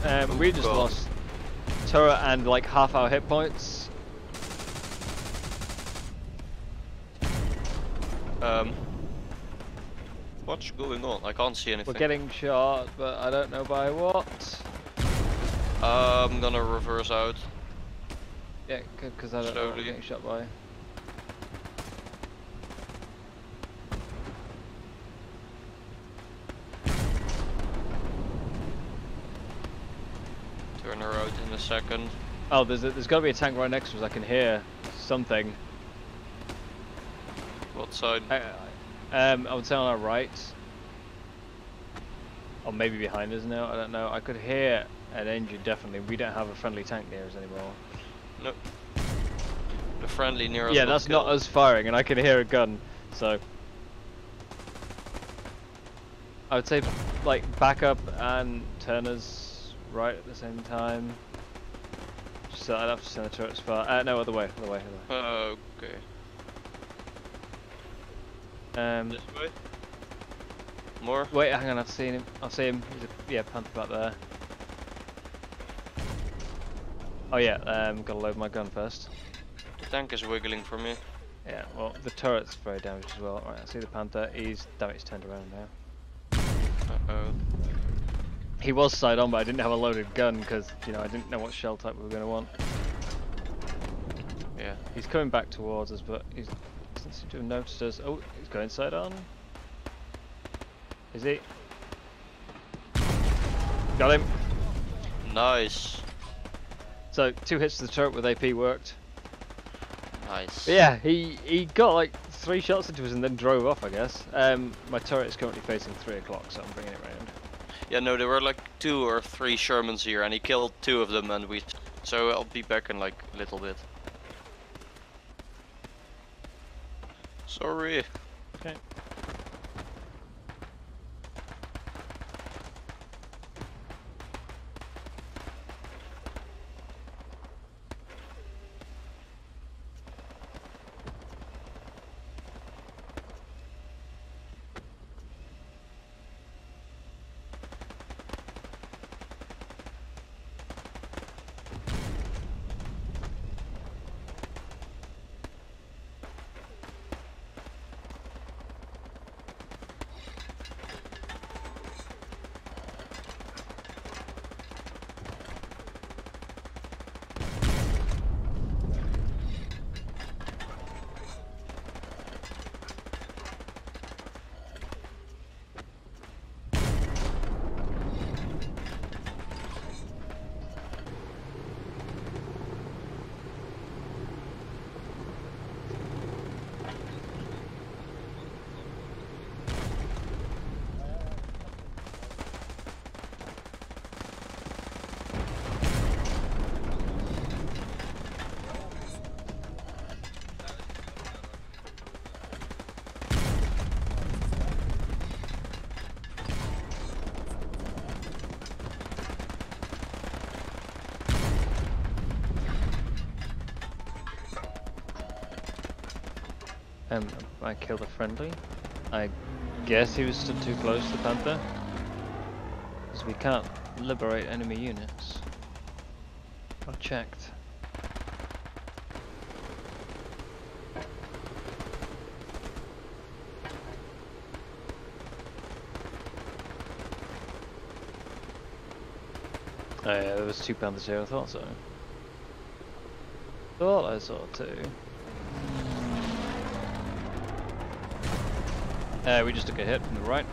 We just God. lost turret and like half our hit points. What's going on? I can't see anything. We're getting shot, but I don't know by what. I'm gonna reverse out. Yeah, because I don't know what we're Slowly. getting shot by. Turn her out in a second. Oh, there's got to be a tank right next to us. I can hear something. What side? I would say on our right. Or maybe behind us now, I don't know. I could hear an engine, definitely. We don't have a friendly tank near us anymore. Nope. The friendly near us. Yeah, got that's not killed. us firing, and I can hear a gun, so... I would say, like, back up and turn us right at the same time. So I'd have to send the turrets far. No, other way, other way, other way. Okay. This way? More? Wait, hang on, I've seen him. I see him. He's a, yeah, panther back there. Oh yeah, gotta load my gun first. The tank is wiggling for me. Yeah, well, the turret's very damaged as well. Right, I see the panther. He's turned around now. Uh-oh. He was side on, but I didn't have a loaded gun because, you know, I didn't know what shell type we were going to want. Yeah. He's coming back towards us, but he doesn't seem to have noticed us. Oh, he's going side on. Is he? Got him. Nice. So 2 hits to the turret with AP worked. Nice. But yeah, he got like 3 shots into us and then drove off, I guess. My turret is currently facing 3 o'clock, so I'm bringing it round. Yeah, no, there were like 2 or 3 Shermans here, and he killed 2 of them, and we. So I'll be back in like a little bit. Sorry. Okay. I killed a friendly. I guess he was stood too close to the panther. Because we can't liberate enemy units. I checked. Oh yeah, there was 2 panthers here, I thought so. Thought I saw 2. We just took a hit from the right.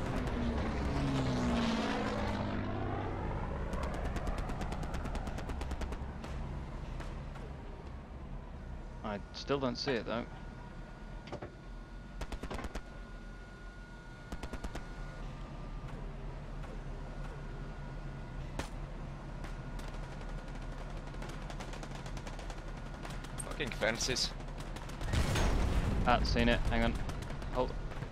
I still don't see it though. Fucking fences. Ah, seen it. Hang on. Hold.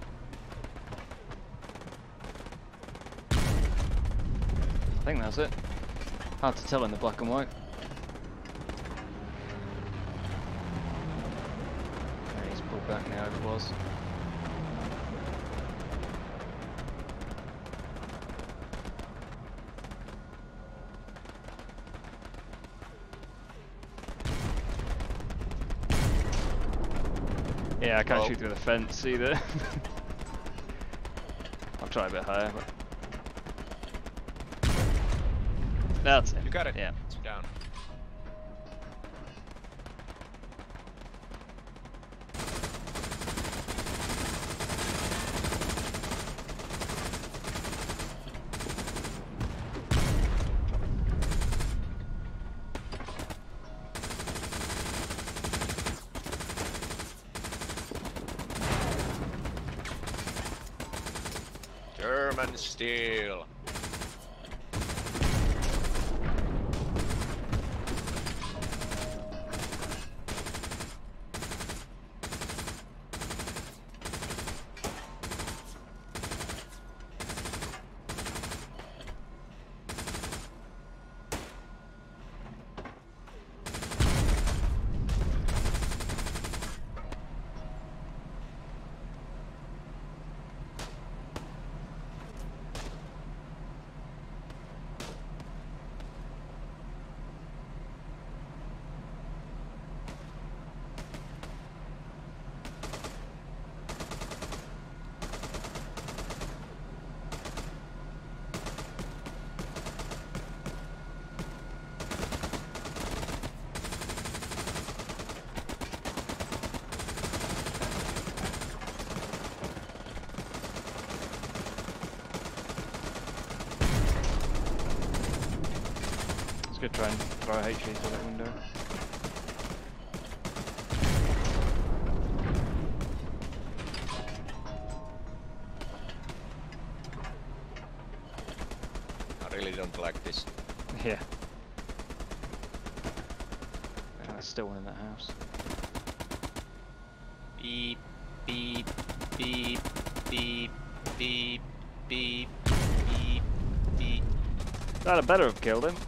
I think that's it. Hard to tell in the black and white. Okay, he's pulled back now if it was. Yeah, I can't Oh. shoot through the fence either. I'll try a bit higher. But... That's it. You got it. Yeah. It's down. German steel. Let's go try and throw a HE through that window. I really don't like this. Yeah. There's still one in that house. Beep, beep, beep, beep, beep, beep, beep, beep. I'd better have killed him.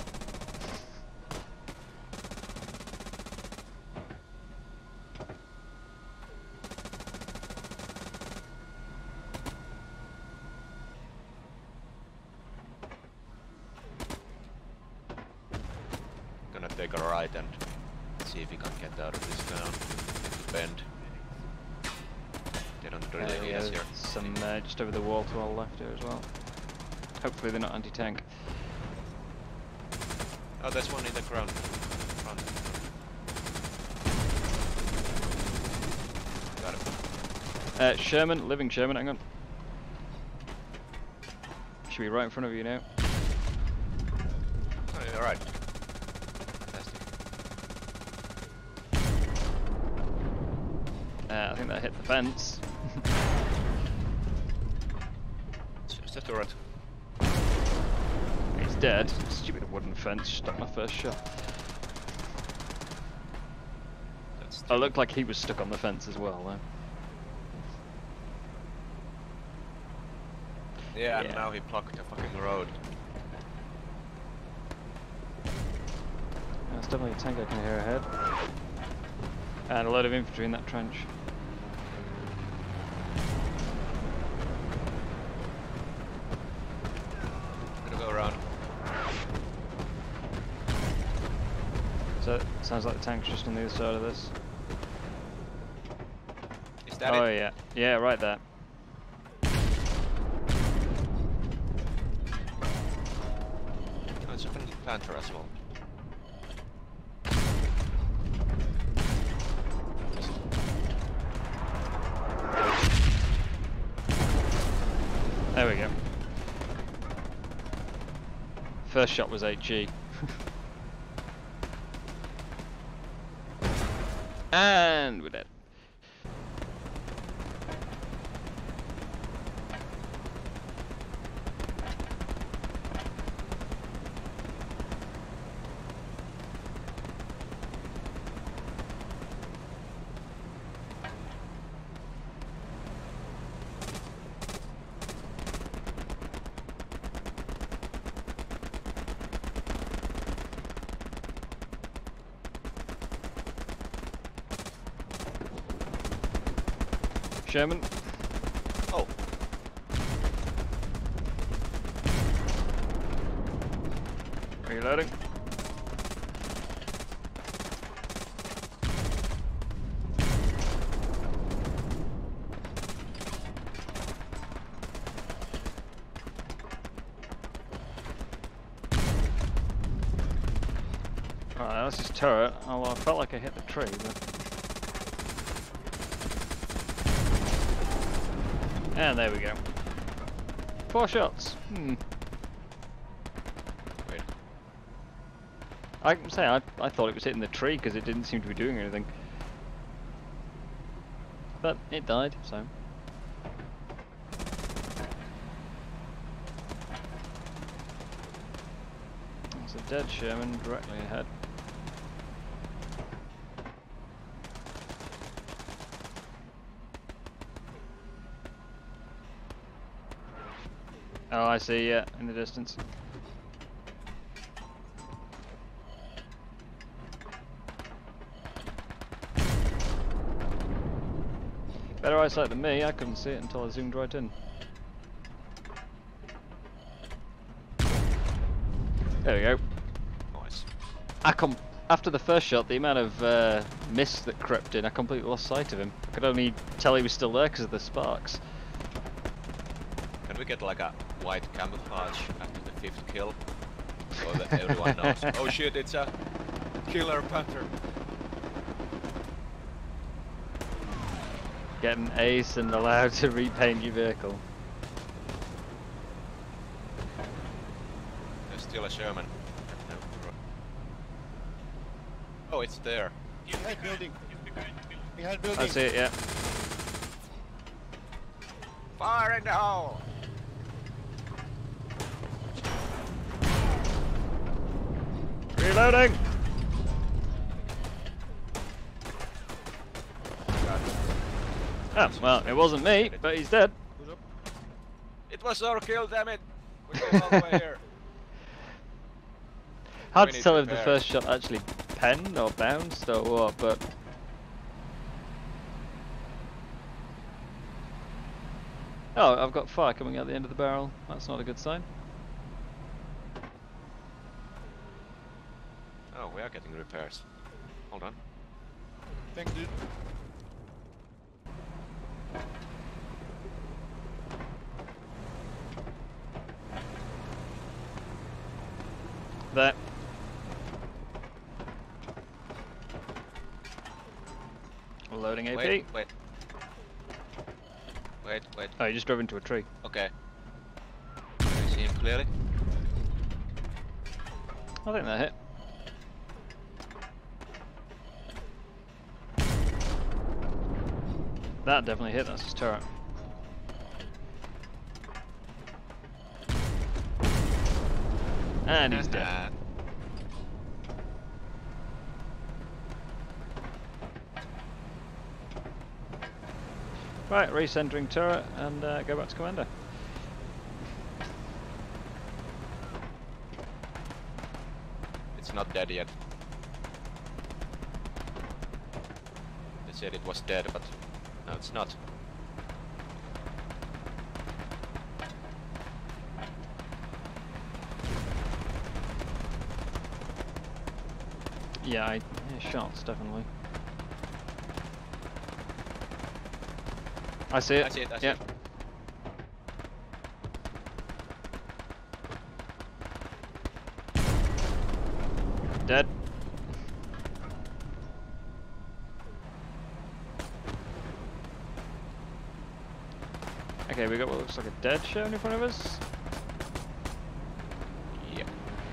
Gonna take a right and see if we can get out of this town. Take the bend. They don't really need us Yeah, here. some just over the wall to our left here as well. Hopefully they're not anti-tank. Oh, there's one in the ground. Front. Got it. Sherman, living Sherman, hang on. Should be right in front of you now. Oh, you're right. Fantastic. I think that hit the fence. It's the turret. He's dead. Stupid wooden fence stopped my first shot. That's Oh, it looked like he was stuck on the fence as well though. yeah, Yeah. and now he blocked the fucking road. There's definitely a tank I can hear ahead. And a load of infantry in that trench. Gonna go around. So it sounds like the tank's just on the other side of this. Is that Oh it? yeah, yeah, right there. Oh, it's a fucking Panther as well. There we go. First shot was HE. And we're dead. Sherman. Oh, Reloading. that's his turret. Oh, well, I felt like I hit the tree, but... And there we go. 4 shots. Wait. I can say I thought it was hitting the tree because it didn't seem to be doing anything. But it died, so... There's a dead Sherman directly ahead. Oh, I see, yeah, in the distance. Better eyesight than me, I couldn't see it until I zoomed right in. There we go. Nice. After the first shot, the amount of mist that crept in, I completely lost sight of him. I could only tell he was still there because of the sparks. Can we get like a white camouflage after the 5th kill? So that everyone knows. Oh shit, it's a killer panther. Get an ace and allowed to repaint your vehicle. There's still a Sherman. Oh, it's there. Behind building. Behind building. I see it, yeah. Fire in the hole! Reloading! Oh, well, it wasn't me, but he's dead. It was our kill, damn it! We're going all the way here. Hard We to need tell to if the repair. first shot actually penned or bounced or what, but... Oh, I've got fire coming out the end of the barrel. That's not a good sign. Oh, we are getting repairs. Hold on. Thanks, dude. There. Loading AP. Wait. Oh, you just drove into a tree. Okay. Can you see him clearly? I think that hit. That definitely hit, that's his turret. And he's dead. Right, recentering turret and go back to commander. It's not dead yet. They said it was dead, but no, it's not. Yeah, shots definitely. I see it. I see it, I see Yep. it. Dead. Okay, we got what looks like a dead shown in front of us. Yep.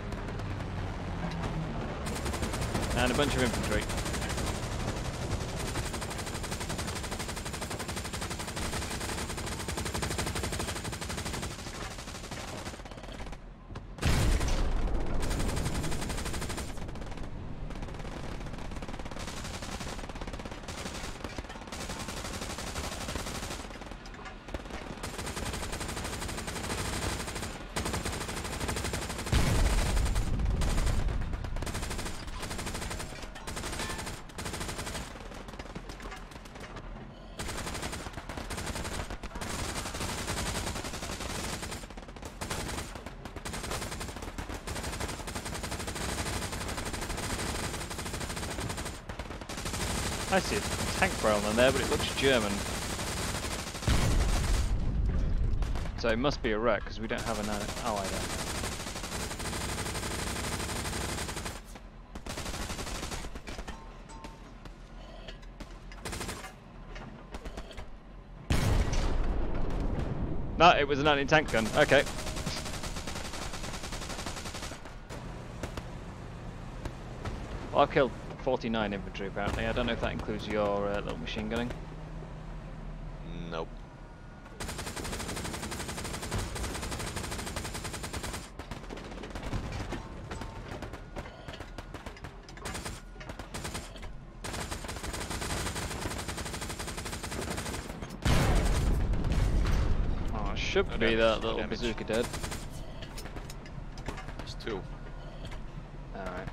And a bunch of infantry. I see a tank barrel in there, but it looks German. So it must be a wreck, because we don't have an ally there. No, it was an anti-tank gun. Okay. Well, I've killed 49 infantry apparently. I don't know if that includes your little machine gunning. Nope. Oh, it should No be damage, that no little damage. bazooka dead. There's two. Alright.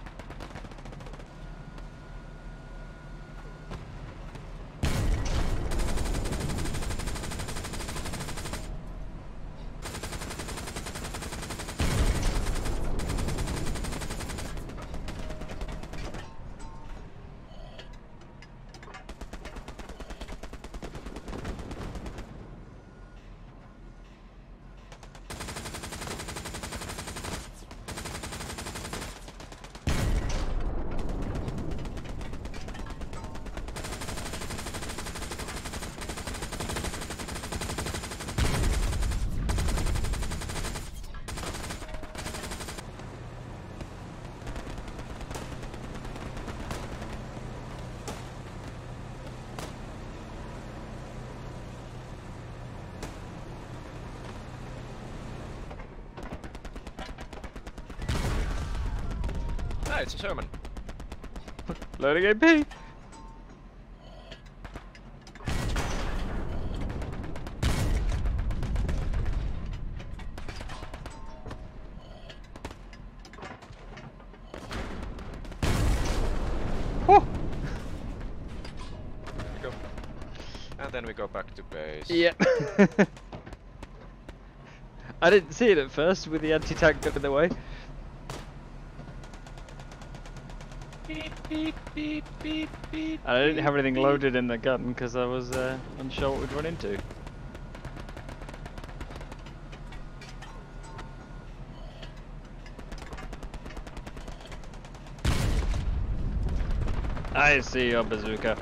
Ah, it's a Sherman. Loading AP! Whew. We go. And then we go back to base. Yep. I didn't see it at first with the anti-tank gun in the way. And I didn't have anything loaded in the gun because I was unsure what we'd run into. I see your bazooka.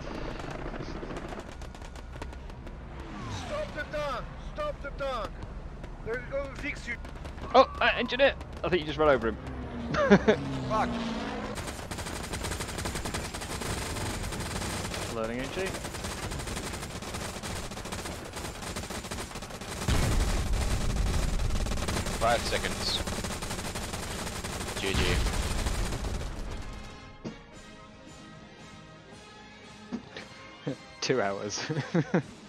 Stop the tank! Stop the tank! They're going to fix you. Oh, engineer! I think you just ran over him. Fuck! Loading HE. 5 seconds. GG. .2 hours.